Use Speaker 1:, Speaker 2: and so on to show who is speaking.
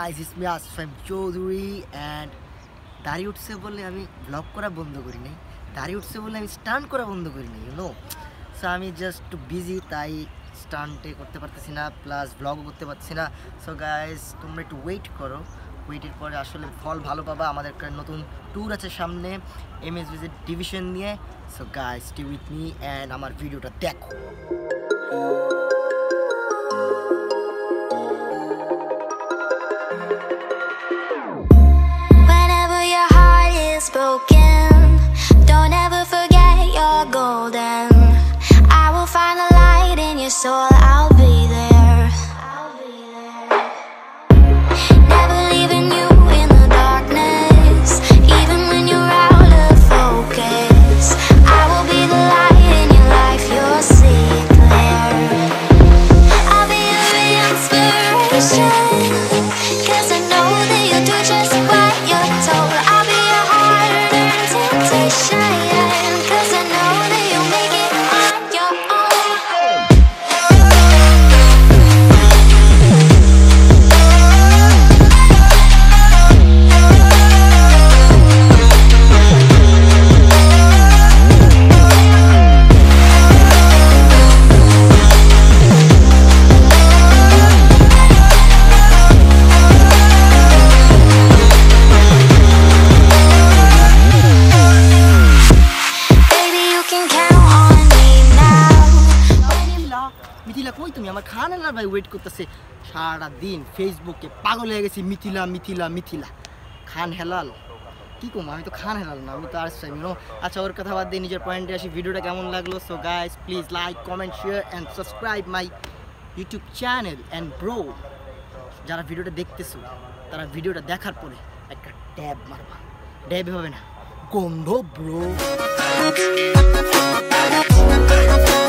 Speaker 1: guys, it's me Asfam Chaudhary and দাড়ি উঠছে বলে আমি ব্লগ করা বন্ধ করি নাই, দাড়ি উঠছে বলে আমি স্টান্ট করা বন্ধ করি নাই, সো আমি জাস্ট বিজি, তাই স্টান্টে করতে পারতেছি না, প্লাস ব্লগও করতে পারছি না। সো গাইজ তোমরা একটু ওয়েট করো, ওয়েটের পরে আসলে ফল ভালো পাবা। আমাদের নতুন ট্যুর আছে সামনে MSVZ ডিভিশন নিয়ে। So guys stay with me and আমার ভিডিওটা দেখো।
Speaker 2: Broken, don't ever forget you're golden. I will find the light in your soul, I'll be there. Never leaving you in the darkness, even when you're out of focus. I will be the light in your life, you'll see it clear. I'll be your inspiration, 'cause I know that you'll do just what you're told. I'll be your shine, 'cause I know that you'll make it on your own.
Speaker 1: Mithila কই তুমি? আমার খান হেলাল ভাই wait করতেছে সারা দিন, ফেসবুকে পাগল হয়ে গেছি মিথিলা মিথিলা মিথিলা। খান হেলাল কি কম, আমি তো খান হেলাল না, আমি তো আর আচ্ছা ওর কথা বাদ দিয়ে নিজের পয়েন্টে আসি। ভিডিওটা কেমন লাগলো? So guys please like, comment, share and subscribe my YouTube channel. And bro, যারা ভিডিওটা দেখতেছো তারা ভিডিওটা দেখার পরে একটা ট্যাব মারবা, ট্যাব হবে না গন্ধ ব্রো।